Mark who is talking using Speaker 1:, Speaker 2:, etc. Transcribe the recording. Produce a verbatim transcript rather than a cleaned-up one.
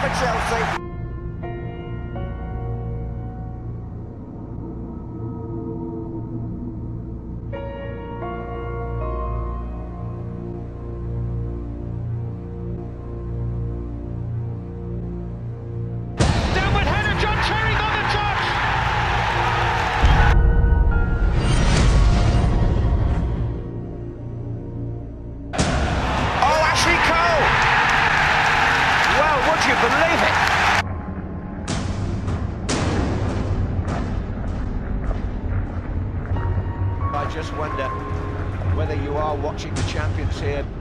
Speaker 1: for Chelsea. Would you believe it? I just wonder whether you are watching the champions here.